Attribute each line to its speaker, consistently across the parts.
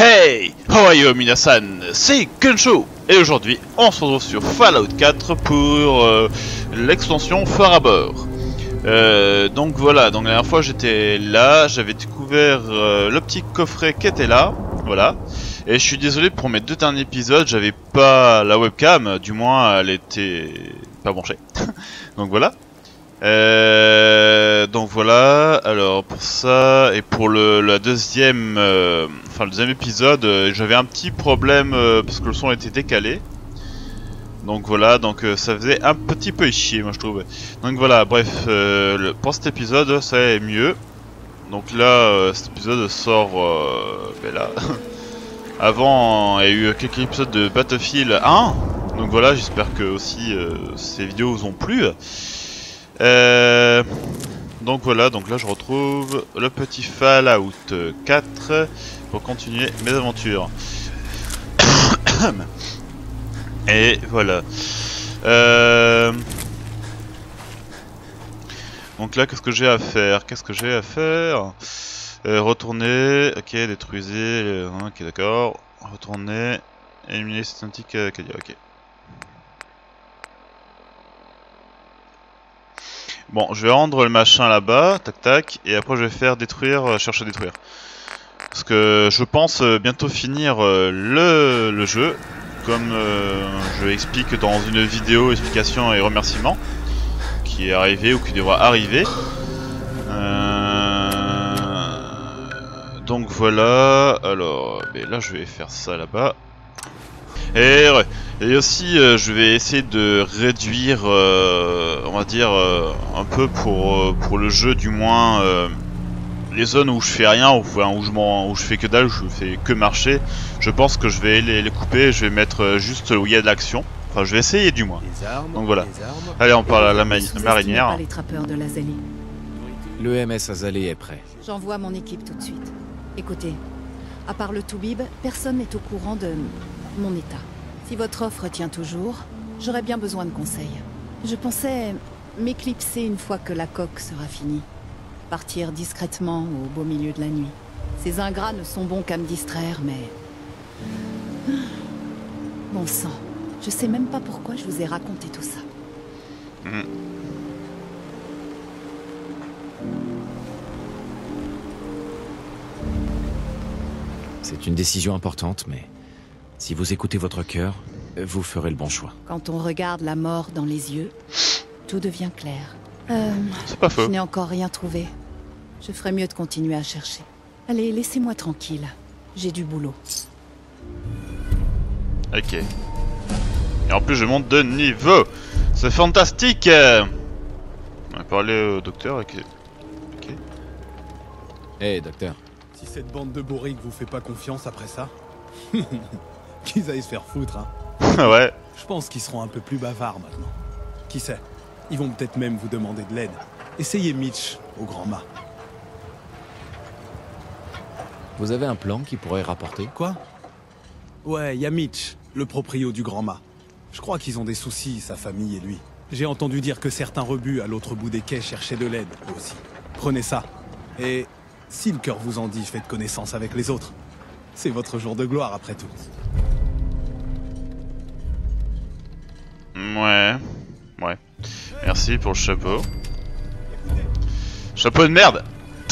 Speaker 1: Hey! How are you, minasan? C'est Gunshow! Et aujourd'hui, on se retrouve sur Fallout 4 pour l'extension Phare à bord. Donc voilà, donc la dernière fois j'étais là, j'avais découvert le petit coffret qui était là, voilà. Et je suis désolé pour mes deux derniers épisodes, j'avais pas la webcam, du moins elle était pas branchée. Donc voilà. Donc voilà, alors pour ça et pour le deuxième épisode, j'avais un petit problème parce que le son était décalé. Donc voilà, donc ça faisait un petit peu chier, moi je trouve. Donc voilà, bref, pour cet épisode ça est mieux. Donc là, cet épisode sort là. Avant, il y a eu quelques épisodes de Battlefield 1. Donc voilà, j'espère que aussi ces vidéos vous ont plu. Donc voilà, donc là je retrouve le petit Fallout 4 pour continuer mes aventures. Et voilà. Donc là, qu'est-ce que j'ai à faire? Retourner, ok, détruisez, ok d'accord. Retourner, éliminer cette antique ok. Bon, je vais rendre le machin là-bas, tac tac, et après je vais faire détruire, chercher à détruire. Parce que je pense bientôt finir le jeu, comme je explique dans une vidéo explication et remerciement, qui est arrivé ou qui devra arriver. Donc voilà, alors là je vais faire ça là-bas. Et aussi je vais essayer de réduire on va dire un peu pour le jeu du moins les zones où je fais rien, où je fais que dalle, où je fais que marcher. Je pense que je vais les couper, je vais mettre juste où il y a de l'action. Enfin je vais essayer du moins. Donc voilà. Allez, on parle à la marinière.
Speaker 2: Les trappeurs de l'Azalie.
Speaker 3: Le MS Azalée est prêt.
Speaker 2: J'envoie mon équipe tout de suite. Écoutez, à part le Toubib, personne n'est au courant de mon état. Si votre offre tient toujours, j'aurais bien besoin de conseils. Je pensais m'éclipser une fois que la coque sera finie. Partir discrètement au beau milieu de la nuit. Ces ingrats ne sont bons qu'à me distraire, mais... Bon sang, je sais même pas pourquoi je vous ai raconté tout ça.
Speaker 3: C'est une décision importante, mais si vous écoutez votre cœur, vous ferez le bon choix.
Speaker 2: Quand on regarde la mort dans les yeux, tout devient clair.
Speaker 1: C'est pas faux.
Speaker 2: Je n'ai encore rien trouvé. Je ferais mieux de continuer à chercher. Allez, laissez-moi tranquille. J'ai du boulot.
Speaker 1: Ok. Et en plus je monte de niveau. C'est fantastique. On va parler au docteur. Ok.
Speaker 3: Hey, docteur.
Speaker 4: Si cette bande de bourriques vous fait pas confiance après ça, qu'ils aillent se faire foutre, hein.
Speaker 1: Ouais.
Speaker 4: Je pense qu'ils seront un peu plus bavards maintenant. Qui sait? Ils vont peut-être même vous demander de l'aide. Essayez Mitch au grand mât.
Speaker 3: Vous avez un plan qui pourrait rapporter?
Speaker 4: Quoi? Ouais, y a Mitch, le proprio du grand mât. Je crois qu'ils ont des soucis, sa famille et lui. J'ai entendu dire que certains rebuts à l'autre bout des quais cherchaient de l'aide, eux aussi. Prenez ça. Et si le cœur vous en dit, faites connaissance avec les autres. C'est votre jour de gloire après tout.
Speaker 1: Ouais. Merci pour le chapeau. Chapeau de merde.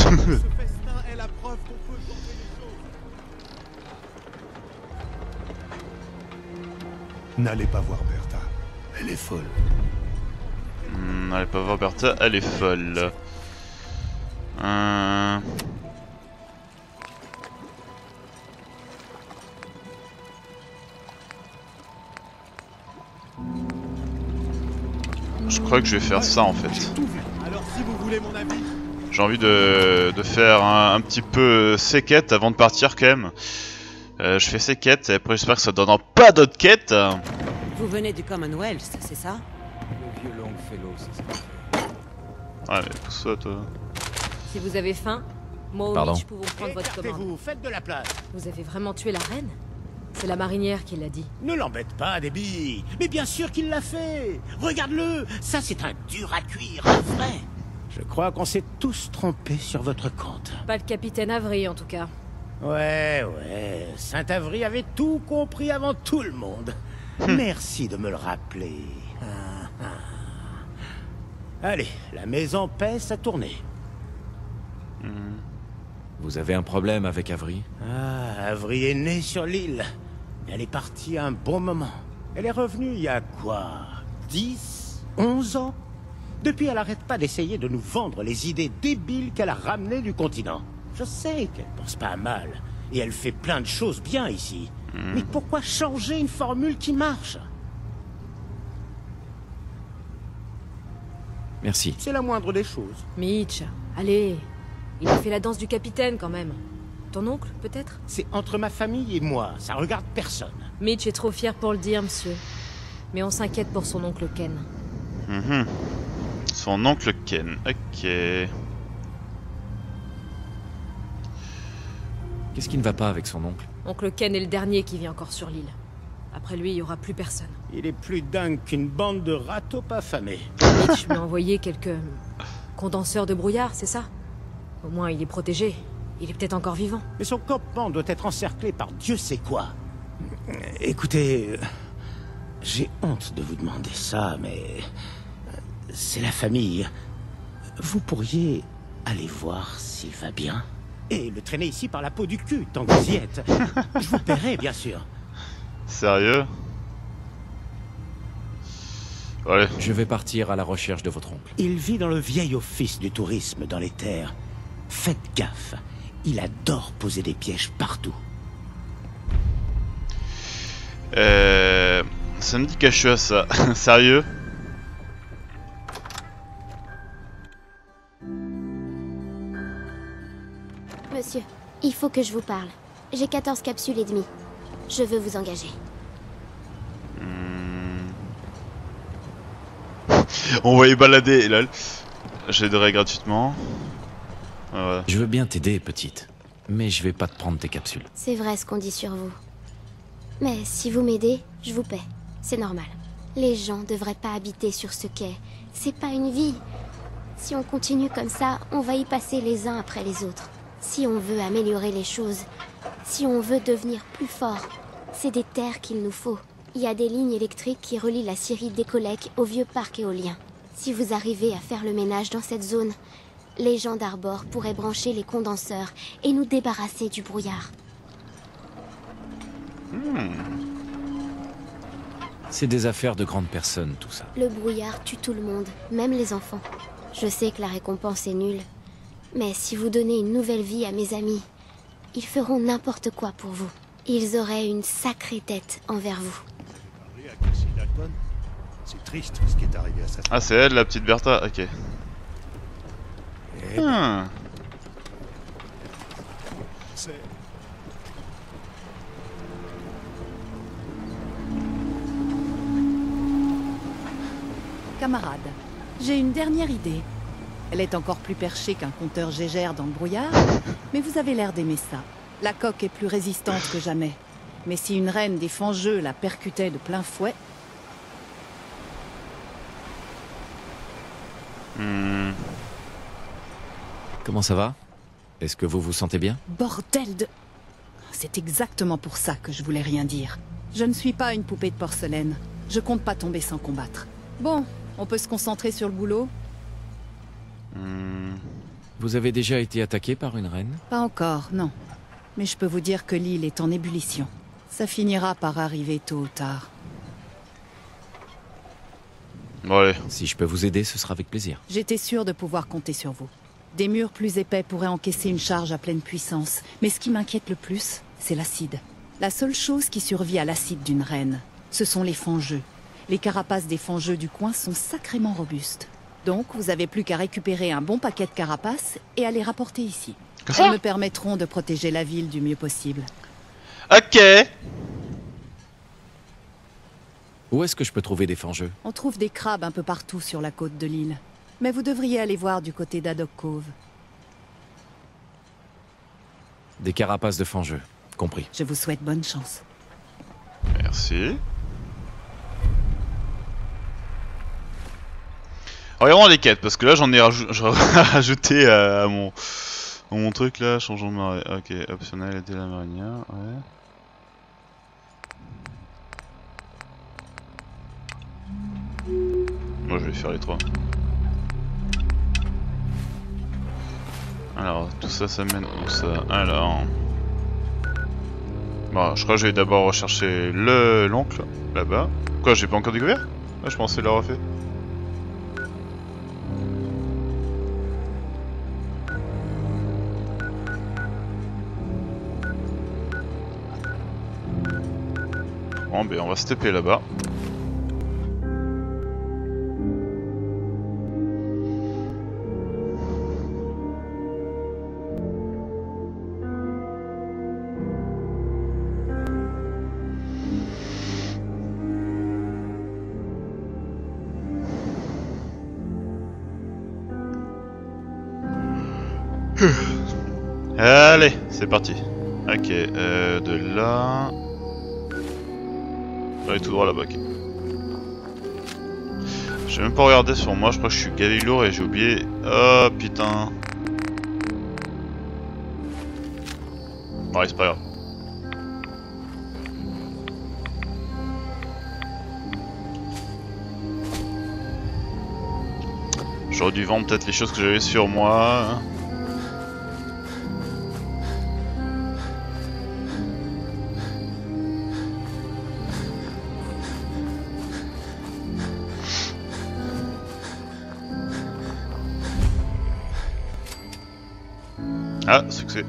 Speaker 5: N'allez pas voir Bertha, elle est folle.
Speaker 1: N'allez pas voir Bertha, elle est folle. Je crois que je vais faire ça en fait.
Speaker 4: Alors si vous voulez mon avis...
Speaker 1: J'ai envie de faire un petit peu ces quêtes avant de partir quand même. Je fais ces quêtes et après j'espère que ça donne pas d'autres quêtes.
Speaker 6: Vous venez du Commonwealth, c'est ça?
Speaker 3: Le vieux Longfellow, c'est ça.
Speaker 1: Ouais mais pousse-toi toi.
Speaker 6: Si vous avez faim, moi
Speaker 3: Pardon.
Speaker 6: ou Mitch pouvons prendre votre commande.
Speaker 7: Vous faites de la place.
Speaker 6: Vous avez vraiment tué la reine? C'est la marinière qui l'a dit.
Speaker 7: Ne l'embête pas, Debbie. Mais bien sûr qu'il l'a fait. Regarde-le. Ça, c'est un dur à cuire, un vrai. Je crois qu'on s'est tous trompés sur votre compte.
Speaker 6: Pas le capitaine Avery en tout cas.
Speaker 7: Ouais, Saint-Avry avait tout compris avant tout le monde. Merci de me le rappeler. Allez, la maison pèse à tourner.
Speaker 3: Vous avez un problème avec Avery?
Speaker 7: Avry est née sur l'île. Elle est partie à un bon moment. Elle est revenue il y a quoi 10, 11 ans? Depuis, elle n'arrête pas d'essayer de nous vendre les idées débiles qu'elle a ramenées du continent. Je sais qu'elle pense pas mal, et elle fait plein de choses bien ici. Mais pourquoi changer une formule qui marche?
Speaker 3: Merci.
Speaker 7: C'est la moindre des choses.
Speaker 6: Mitch, allez. Il a fait la danse du capitaine quand même. Ton oncle, peut-être?
Speaker 7: C'est entre ma famille et moi, ça regarde personne.
Speaker 6: Mitch est trop fier pour le dire, monsieur. Mais on s'inquiète pour son oncle Ken.
Speaker 1: Son oncle Ken, ok.
Speaker 3: Qu'est-ce qui ne va pas avec son oncle?
Speaker 6: Oncle Ken est le dernier qui vit encore sur l'île. Après lui, il n'y aura plus personne.
Speaker 7: Il est plus dingue qu'une bande de râteaux pas affamés.
Speaker 6: Mitch m'a envoyé quelques condenseurs de brouillard, c'est ça? Au moins, il est protégé. Il est peut-être encore vivant.
Speaker 7: Mais son campement doit être encerclé par Dieu sait quoi. Écoutez, j'ai honte de vous demander ça, mais c'est la famille. Vous pourriez aller voir s'il va bien? Et le traîner ici par la peau du cul, tant que vous y êtes. Je vous paierai, bien sûr.
Speaker 1: Sérieux? Allez.
Speaker 3: Je vais partir à la recherche de votre oncle.
Speaker 7: Il vit dans le vieil office du tourisme dans les terres. Faites gaffe, il adore poser des pièges partout.
Speaker 1: Ça me dit que je suis à ça. Sérieux?
Speaker 8: Monsieur, il faut que je vous parle. J'ai 14 capsules et demie. Je veux vous engager.
Speaker 1: On va y balader, lol. J'aiderai gratuitement. Ouais.
Speaker 3: Je veux bien t'aider, petite. Mais je vais pas te prendre tes capsules.
Speaker 8: C'est vrai ce qu'on dit sur vous. Mais si vous m'aidez, je vous paie. C'est normal. Les gens devraient pas habiter sur ce quai. C'est pas une vie. Si on continue comme ça, on va y passer les uns après les autres. Si on veut améliorer les choses, si on veut devenir plus fort, c'est des terres qu'il nous faut. Il y a des lignes électriques qui relient la scierie d'Ecolec au vieux parc éolien. Si vous arrivez à faire le ménage dans cette zone, les gens d'Arbor pourraient brancher les condenseurs et nous débarrasser du brouillard.
Speaker 3: C'est des affaires de grandes personnes, tout ça.
Speaker 8: Le brouillard tue tout le monde, même les enfants. Je sais que la récompense est nulle, mais si vous donnez une nouvelle vie à mes amis, ils feront n'importe quoi pour vous. Ils auraient une sacrée dette envers vous.
Speaker 5: C'est triste ce qui est arrivé à sa fille.
Speaker 1: Ah, c'est elle, la petite Bertha, ok.
Speaker 5: C'est...
Speaker 2: Camarade, j'ai une dernière idée. Elle est encore plus perchée qu'un compteur Gégère dans le brouillard, mais vous avez l'air d'aimer ça. La coque est plus résistante que jamais. Mais si une reine des Fangeux la percutait de plein fouet...
Speaker 3: Comment ça va? Est-ce que vous vous sentez bien?
Speaker 2: Bordel de... C'est exactement pour ça que je voulais rien dire. Je ne suis pas une poupée de porcelaine. Je compte pas tomber sans combattre. Bon, on peut se concentrer sur le boulot?
Speaker 3: Vous avez déjà été attaqué par une reine?
Speaker 2: Pas encore, non. Mais je peux vous dire que l'île est en ébullition. Ça finira par arriver tôt ou tard.
Speaker 1: Bon, allez.
Speaker 3: Si je peux vous aider, ce sera avec plaisir.
Speaker 2: J'étais sûr de pouvoir compter sur vous. Des murs plus épais pourraient encaisser une charge à pleine puissance. Mais ce qui m'inquiète le plus, c'est l'acide. La seule chose qui survit à l'acide d'une reine, ce sont les fangeux. Les carapaces des fangeux du coin sont sacrément robustes. Donc, vous avez plus qu'à récupérer un bon paquet de carapaces et à les rapporter ici. Elles me permettront de protéger la ville du mieux possible.
Speaker 1: Ok.
Speaker 3: Où est-ce que je peux trouver des fangeux?
Speaker 2: On trouve des crabes un peu partout sur la côte de l'île. Mais vous devriez aller voir du côté d'Haddock Cove.
Speaker 3: Des carapaces de fangeux. Compris.
Speaker 2: Je vous souhaite bonne chance.
Speaker 1: Merci. Regardons les quêtes, parce que là j'en ai rajouté à mon Mon truc là, changeons de marée. Ok, optionnel, aider la marinière, ouais. Moi je vais faire les trois. Alors, tout ça, ça mène où ça? Alors... Bon, je crois que je vais d'abord rechercher l'oncle, là-bas. Quoi, j'ai pas encore découvert? Ah, je pensais l'avoir fait. Bon, ben on va se taper là-bas. Allez, c'est parti. Ok, de là... Allez, tout droit là-bas, ok. J'ai même pas regardé sur moi, je crois que je suis gavé lourd et j'ai oublié... Oh putain. Ouais, c'est pas grave. J'aurais dû vendre peut-être les choses que j'avais sur moi. Ah, succès.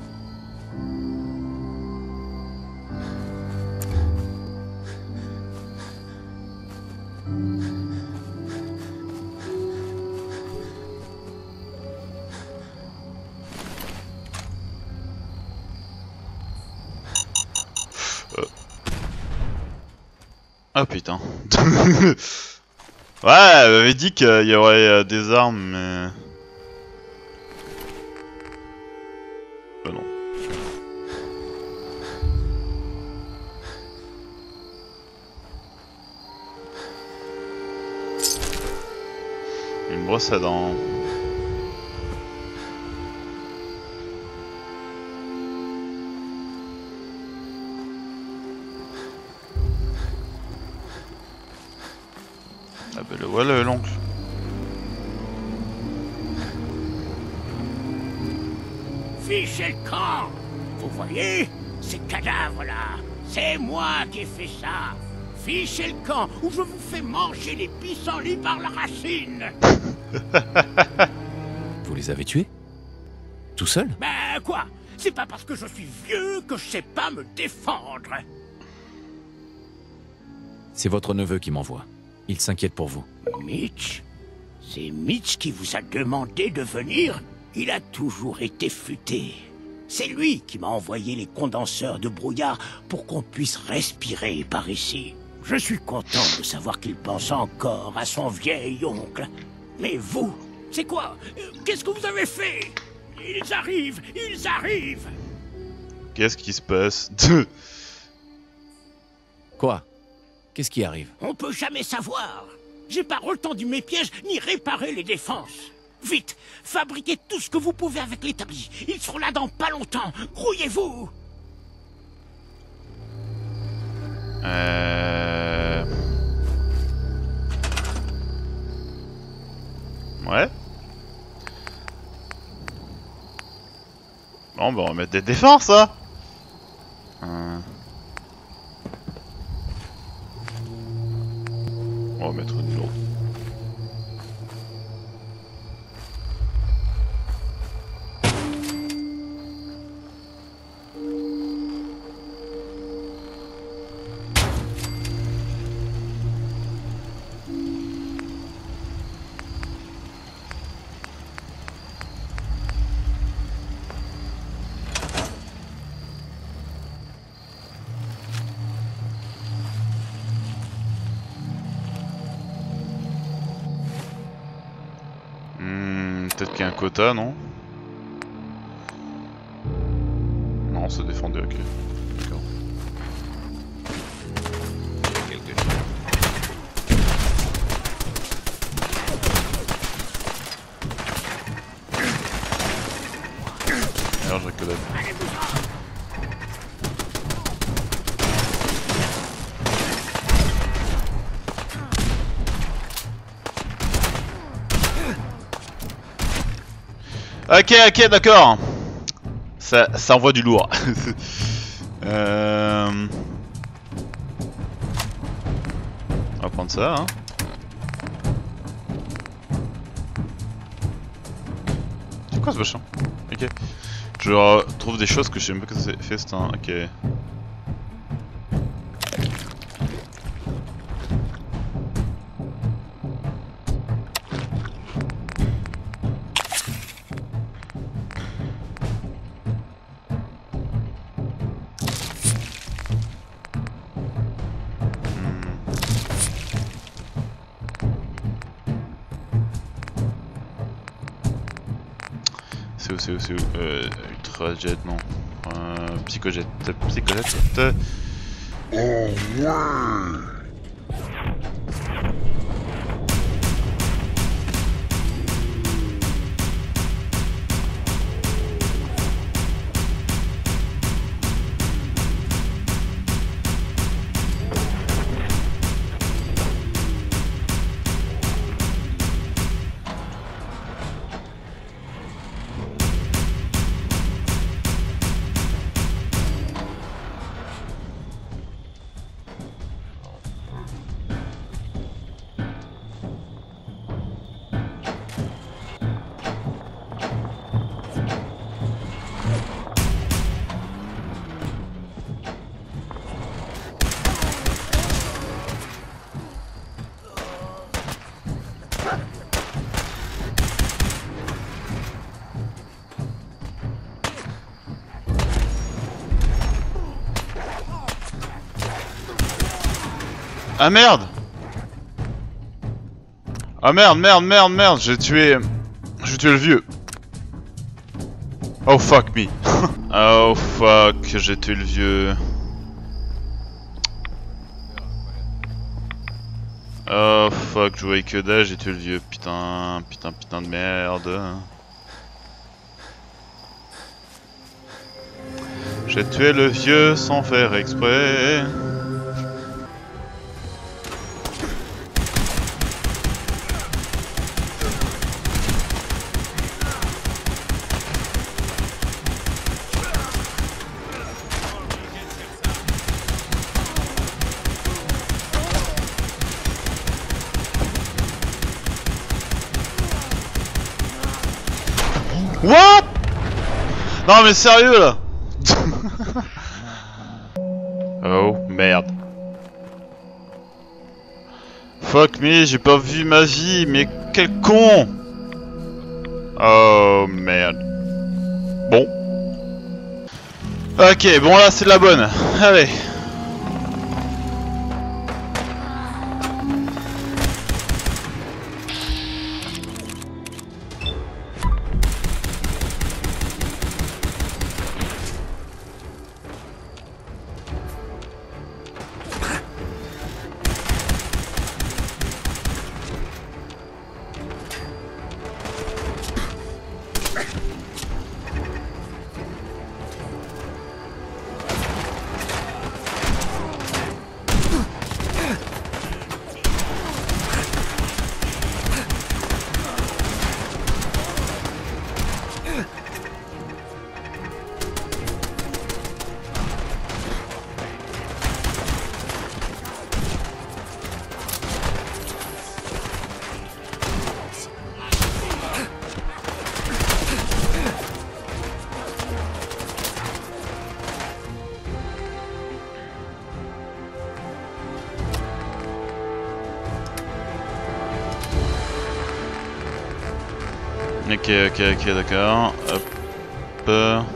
Speaker 1: Ah putain. Ouais, elle m'avait dit qu'il y aurait des armes, mais... Bah non. Une brosse à dents. Ah bah le voilà l'oncle.
Speaker 7: Fichez le camp! Vous voyez? Ces cadavres-là, c'est moi qui ai fait ça! Fichez le camp ou je vous fais manger les pissenlits par la racine!
Speaker 3: Vous les avez tués? Tout seul?
Speaker 7: Ben quoi? C'est pas parce que je suis vieux que je sais pas me défendre!
Speaker 3: C'est votre neveu qui m'envoie. Il s'inquiète pour vous.
Speaker 7: Mitch? C'est Mitch qui vous a demandé de venir? Il a toujours été futé. C'est lui qui m'a envoyé les condenseurs de brouillard pour qu'on puisse respirer par ici. Je suis content de savoir qu'il pense encore à son vieil oncle. Mais vous, c'est quoi? Qu'est-ce que vous avez fait? Ils arrivent! Ils arrivent!
Speaker 1: Qu'est-ce qui se passe?
Speaker 3: Quoi? Qu'est-ce qui arrive?
Speaker 7: On peut jamais savoir. J'ai pas retendu mes pièges ni réparé les défenses. Vite, fabriquez tout ce que vous pouvez avec l'établi. Ils seront là dans pas longtemps. Grouillez-vous.
Speaker 1: Ouais. Bon bah on va mettre des défenses hein. On va mettre une lourde. Peut-être qu'il y a un quota, non? Non, c'est défendu, ok. D'accord. Quelque chose. D'ailleurs, je reconnais. Ok, d'accord. Ça envoie du lourd. On va prendre ça, hein. C'est quoi ce machin? Ok. Je retrouve des choses que je sais même pas que c'est fait, c'est un... Ok. C'est où Ultrajet, non. Psychojet. Ah merde! Ah merde, j'ai tué le vieux. Oh fuck me. Oh fuck, j'ai tué le vieux. Oh fuck, je voyais que dalle, j'ai tué le vieux. Putain de merde. J'ai tué le vieux sans faire exprès. What? Non mais sérieux là. Oh merde. Fuck me, j'ai pas vu ma vie, mais quel con. Oh merde. Bon. Ok, bon là c'est de la bonne. Allez. Ok, d'accord. Hop.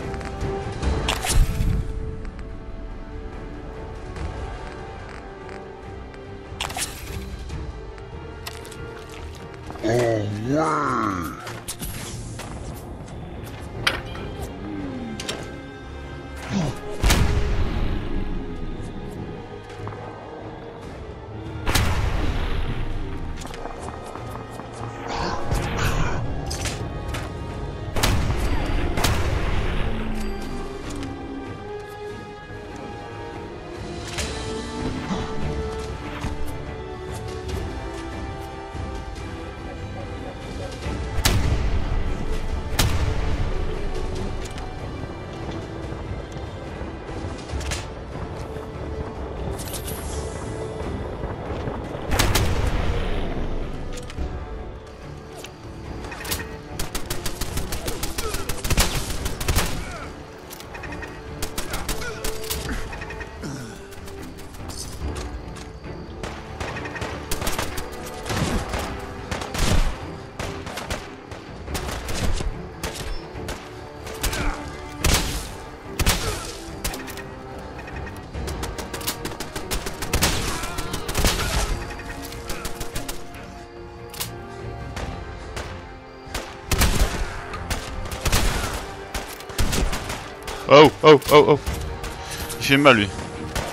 Speaker 1: Oh, oh, oh, oh. Il fait mal, lui.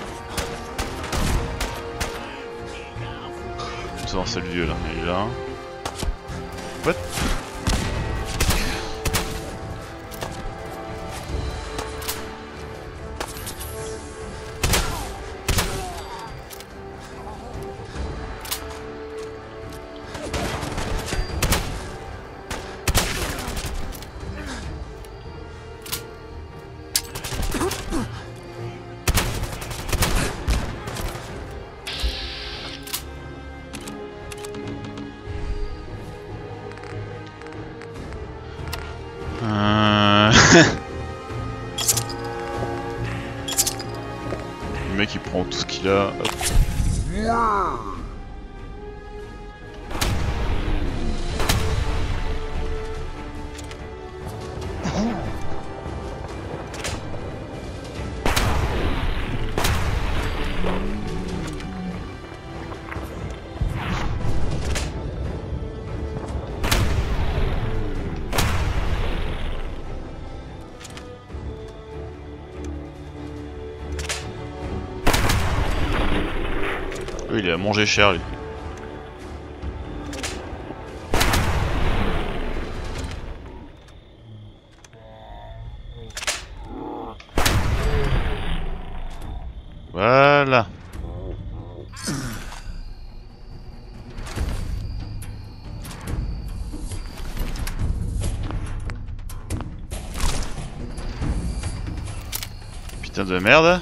Speaker 1: C'est le vieux, là. Il est là. What? Le mec il prend tout ce qu'il a. Hop. Il a mangé cher lui. Voilà. Putain de merde.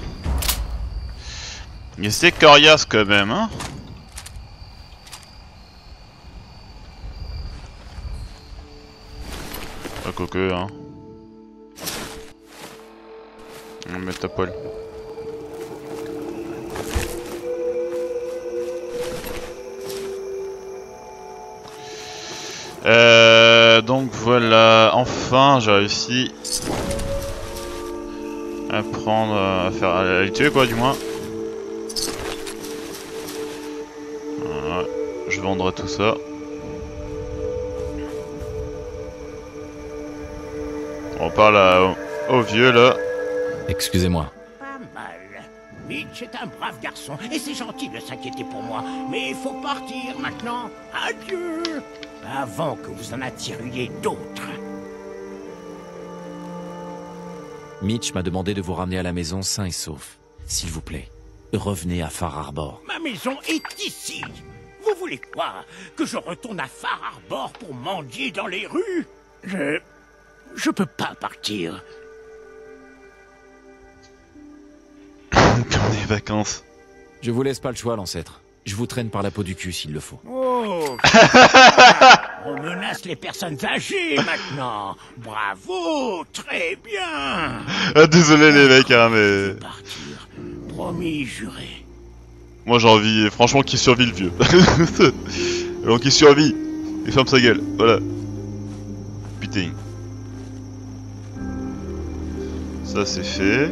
Speaker 1: Mais c'est coriace quand même, hein. Pas coqueux, hein. On va mettre à poil. Donc voilà, enfin j'ai réussi à prendre, à faire, à les tuer quoi du moins. Voilà, je vendrai tout ça. On parle au vieux là.
Speaker 3: Excusez-moi.
Speaker 7: Pas mal. Mitch est un brave garçon et c'est gentil de s'inquiéter pour moi. Mais il faut partir maintenant. Adieu. Avant que vous en attiriez d'autres.
Speaker 3: Mitch m'a demandé de vous ramener à la maison sain et sauf. S'il vous plaît, revenez à Far Harbor.
Speaker 7: Ma maison est ici. Vous voulez quoi? Que je retourne à Far Harbor pour mendier dans les rues? Je peux pas partir.
Speaker 1: Comme des vacances.
Speaker 3: Je vous laisse pas le choix, l'ancêtre. Je vous traîne par la peau du cul s'il le faut.
Speaker 7: Oh, on menace les personnes âgées maintenant. Bravo, très bien.
Speaker 1: Ah, désolé les mecs, hein, mais...
Speaker 7: Partir. Promis, juré.
Speaker 1: Moi j'ai envie, franchement, qu'il survit le vieux. Donc il survit. Il ferme sa gueule, voilà. Putain. Ça c'est fait.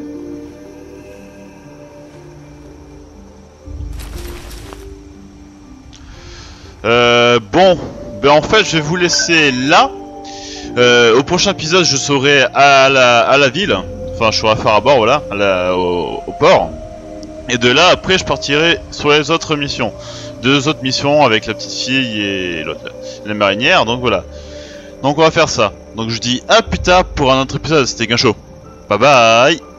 Speaker 1: Bon, ben en fait je vais vous laisser là. Au prochain épisode je serai à la ville. Enfin je serai à Far Harbor, voilà, au port. Et de là après je partirai sur les autres missions. 2 autres missions avec la petite fille et l'autre, la marinière, donc voilà. Donc on va faire ça. Donc je dis à plus tard pour un autre épisode, c'était Guincho. Bye bye.